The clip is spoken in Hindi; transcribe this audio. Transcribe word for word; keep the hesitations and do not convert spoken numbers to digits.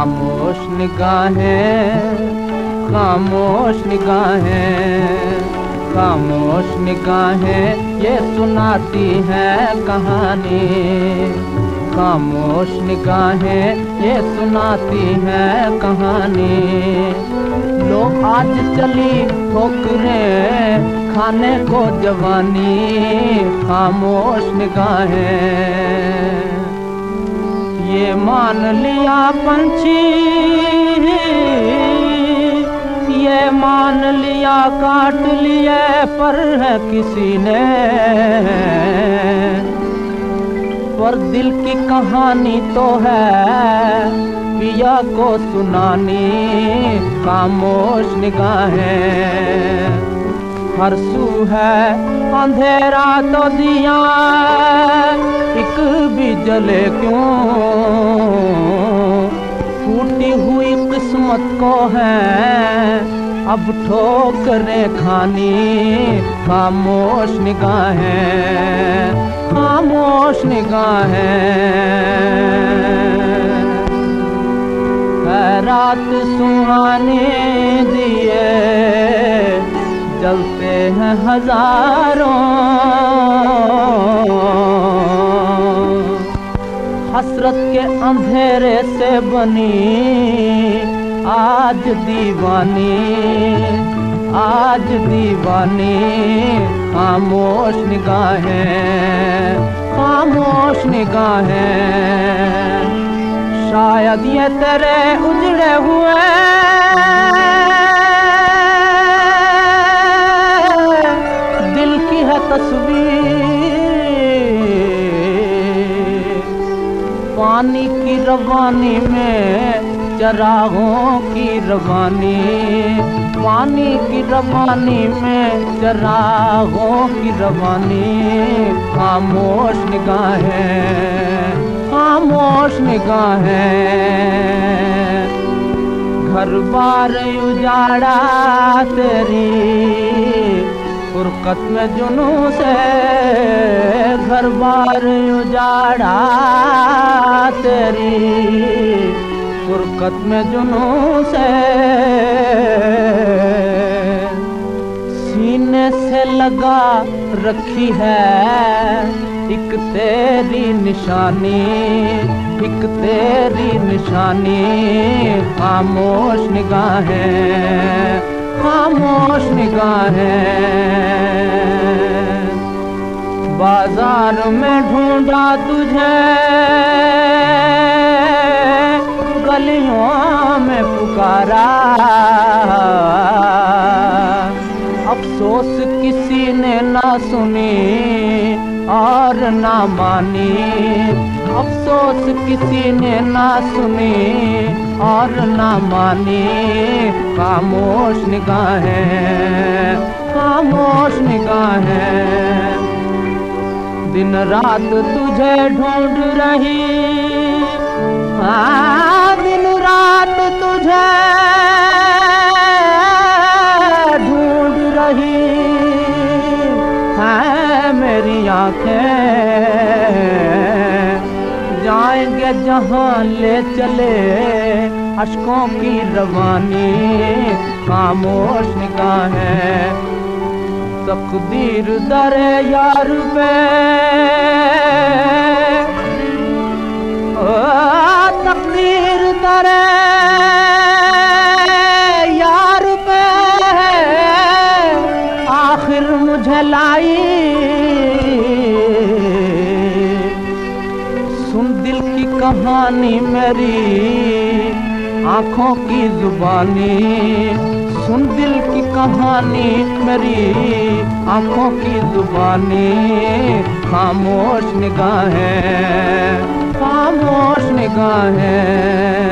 खामोश निगाहें, खामोश निगाहें, खामोश निगाहें ये सुनाती है कहानी। खामोश निगाहें ये सुनाती है कहानी। लोग आज चली ठोकरें खाने को जवानी। खामोश निगाहें ये मान लिया पंछी, ये मान लिया काट लिए पर है किसी ने, पर दिल की कहानी तो है पिया को सुनानी। खामोश निगाहें हर सू है अंधेरा तो दिया एक भी जले क्यों, फूटी हुई किस्मत को है अब ठोकरें खानी। खामोश निगाहें, खामोश निगाहें रात सुहाने दिए जलते हैं हजारों, हसरत के अंधेरे से बनी आज दीवानी, आज दीवानी। खामोश निगाहें, खामोश निगाहें शायद ये तेरे उजड़े हुए दिल की है तस्वीर, पानी की रवानी में चरागों की रवानी, पानी की रवानी में चरागों की रवानी। खामोश निगाहें, खामोश निगाहें घर बार उजाड़ा तेरी फुरकत में जुनू से, घर बार उजाड़ा तेरी फुरकत में जुनू से। सीने से लगा रखी है एक तेरी निशानी, एक तेरी निशानी। खामोश निगाहें, खामोश निगाहें बाजार में ढूंढा तुझे गलियों में पुकारा, अफसोस किसी ने ना सुनी और ना मानी, अफसोस किसी ने ना सुनी और ना मानी। खामोश निगाहें, खामोश निगाहें दिन रात तुझे ढूंढ रही, हाँ दिन रात तुझे ढूंढ रही है मेरी आँखें। जाएंगे जहाँ ले चले अश्कों की रवानी। खामोश निगाहें तकदीर दरे यार पे, ओ तकदीर दरे यार पे आखिर मुझे लाई। सुन दिल की कहानी मेरी आँखों की जुबानी, सुन दिल की कहानी मेरी आँखों की जुबानी। खामोश निगाहें, खामोश निगाहें